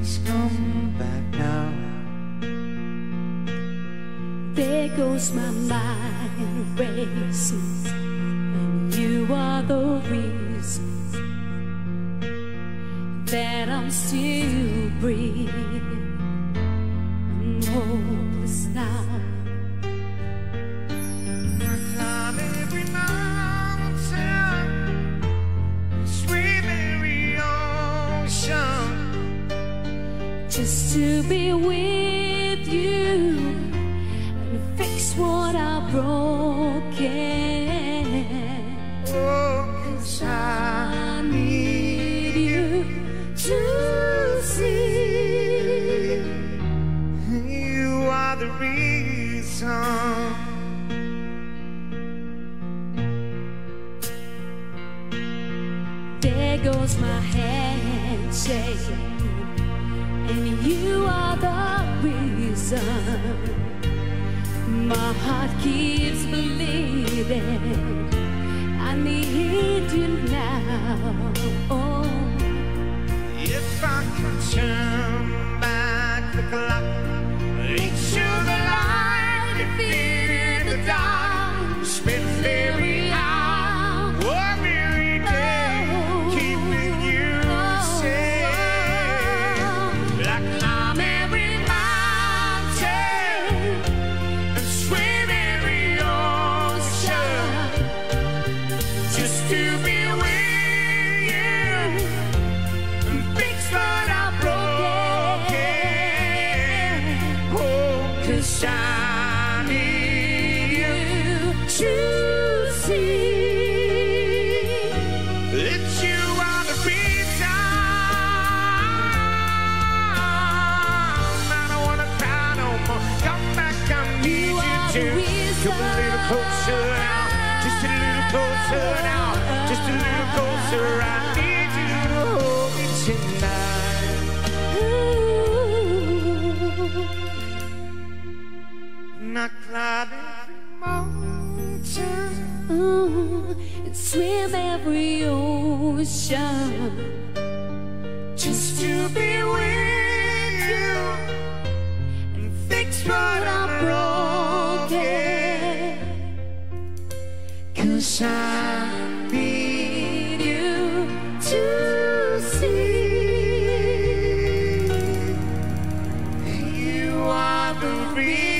Please come back now. There goes my mind racing, and you are the reason that I'm still breathing. I'm hopeless now. I climb every mountain, swim every ocean, just to be with you and fix what I've broken. oh, 'cause I need you to see you are the reason. There goes my hand shaking, and you are the reason my heart keeps bleeding. I need you now. Oh, If I could turn back the clock, each of the light defeated the dark, spend every hour, every day, keeping you safe. I climb every mountain and swim every ocean, just to be with you and fix what I've broken. Oh, 'cause I need you to see that you are the reason. I don't wanna cry no more. Come back, I need you to come a little closer now, just a little closer now, just a little closer. I need you to hold me tonight. And I climb every mountain, and swim every ocean, just to be with you and fix what I'm broken. 'Cause I need you to see you are the reason.